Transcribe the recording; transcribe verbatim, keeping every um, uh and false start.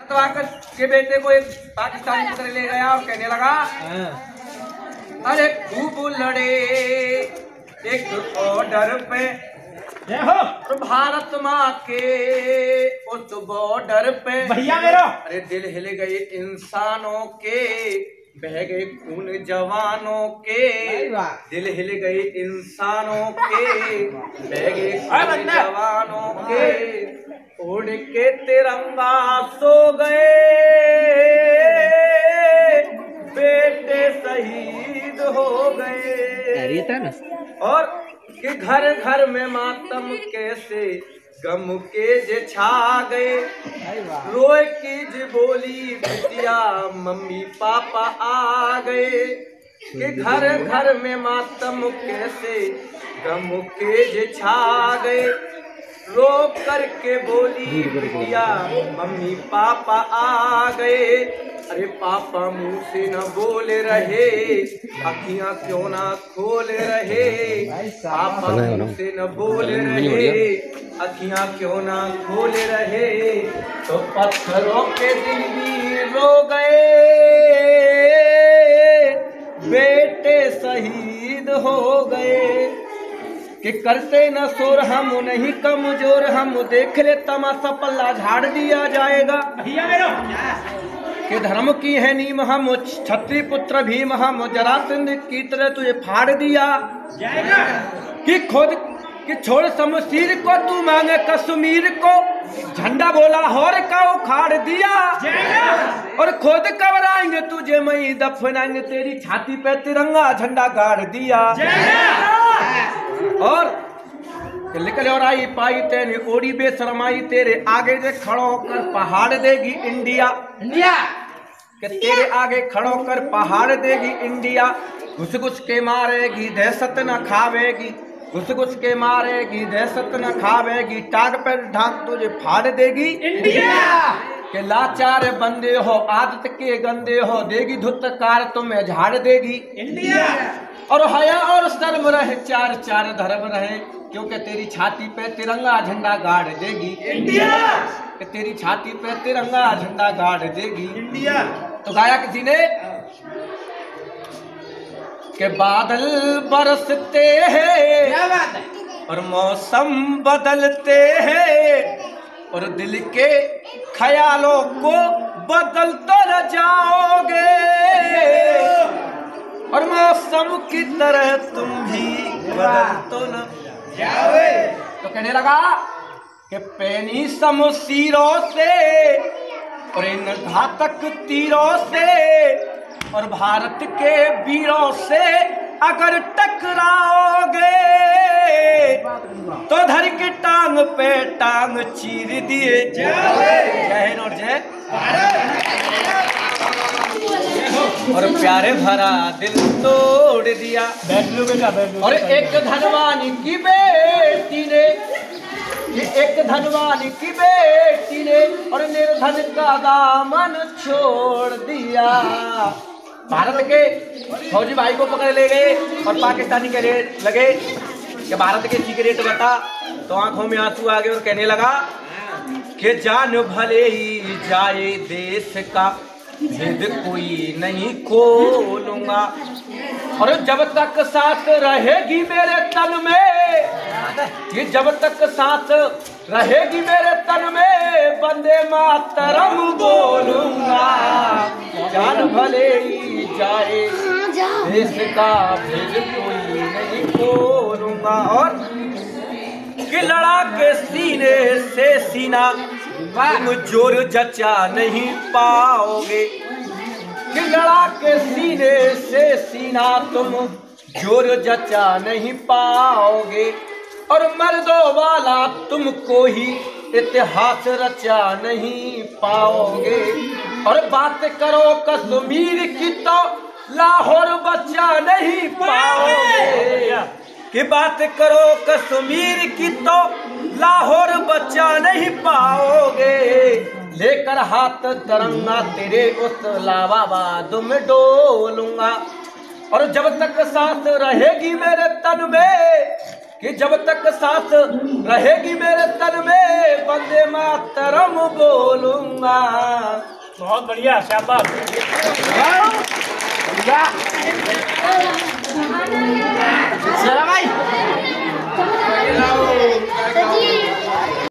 के बेटे को एक पाकिस्तानी पकड़ ले गया और कहने लगा, अरे खूब लड़े एक ऑर्डर पे भारत माँ के उस बॉर्डर पे भैया मेरा, अरे दिल हिल गए इंसानों के, बह गए खून जवानों के, दिल हिल गए इंसानों के, बह गए खून जवानों के, उड़ के तिरंगा सो गए बेटे शहीद हो गए। और कि घर घर में मातम कैसे गम के जे छा गए, रोए की जी बोली बिटिया मम्मी पापा आ गए, कि घर घर में मातम कैसे गम के जे छा गए, रो करके बोली बिटिया मम्मी पापा आ गए। अरे पापा मुंह से न बोल रहे, अखियां क्यों ना खोल रहे, पापा मुंह से न बोल रहे, अखियां क्यों ना खोल रहे, तो पत्थरों के दिल भी रो गए बेटे शहीद हो गए। कि करते न शोर हम नहीं कमजोर, हम देख ले तमाशा पल्ला झाड़ दिया जाएगा। कि धर्म की है नीम हम क्षत्रिय पुत्र भीम, हम जरासंध की तरह तुझे फाड़ दिया जाएगा। कि खुद कि छोड़ शमशीर को तू मांगे कश्मीर को, झंडा बोला हौर का उखाड़ दिया जाएगा। और खुद कबराएंगे तुझे मई दफनाएंगे, तेरी छाती पे तिरंगा झंडा गाड़ दिया जाएगा। और निकले और आई पाई तेने ओड़ी बेशरमाई, तेरे आगे जे खड़ो कर पहाड़ देगी इंडिया, इंडिया कि तेरे आगे खड़ो कर पहाड़ देगी इंडिया, घुस घुस के मारेगी दहशत न खावेगी, घुस घुस के मारेगी दहशत न खावेगी, टांग पर ढांक तुझे फाड़ देगी इंडिया। के लाचार बंदे हो आदत के गंदे हो, देगी धुतकार तुम्हें झाड़ देगी इंडिया। और हया और शर्म रहे चार चार धर्म रहे, क्योंकि तेरी छाती पे तिरंगा झंडा गाड़ देगी इंडिया, कि तेरी छाती पे तिरंगा झंडा गाड़ देगी इंडिया। तो गाया किसी ने कि बादल बरसते हैं, क्या बात है, और मौसम बदलते हैं, और दिल के ख्यालों को बदल तो न जाओगे, और मौसम की तरह तुम भी बदल तो न जाओगे। तो कहने लगा कि पैनी शमशीरों से और इन घातक तीरों से और भारत के वीरों से अगर टकराओगे, तो धर के टांग पे टांग चीर दिए जाओगे। जय हिंद और जय और प्यारे भरा दिल तोड़ दिया। और एक धनवानी की बेटी ने, एक धनवानी की बेटी ने और निर्धन का दामन छोड़ दिया। भारत के फौजी भाई को पकड़ ले गए और पाकिस्तानी के लगे कि भारत के सिगरेट बता, तो आंखों में आंसू आ गए और कहने लगा कि जान भले ही जाए देश का जिद कोई नहीं खोलूंगा, और जब तक सांस रहेगी मेरे तन में, ये जब तक सांस रहेगी मेरे तन में, वंदे मातरम बोलूंगा। जान भले ही जाए देश का जिद कोई नहीं खोलूंगा। और कि लड़ा के सीने से सीना तुम जोर जचा नहीं पाओगे, कि लड़ा के सीने से सीना तुम जोर जचा नहीं पाओगे, और मर्दों वाला तुमको ही इतिहास रचा नहीं पाओगे। और बात करो कश्मीर की तो लाहौर बचा नहीं पाओगे, कि बात करो कश्मीर की तो लाहौर बचा नहीं पाओगे। लेकर हाथ तिरंगा तेरे उस लावाबाद में डोलूंगा, और जब तक सांस रहेगी मेरे तन में, कि जब तक सांस रहेगी मेरे तन में, वंदे मातरम बोलूंगा। बहुत बढ़िया, शाबाश।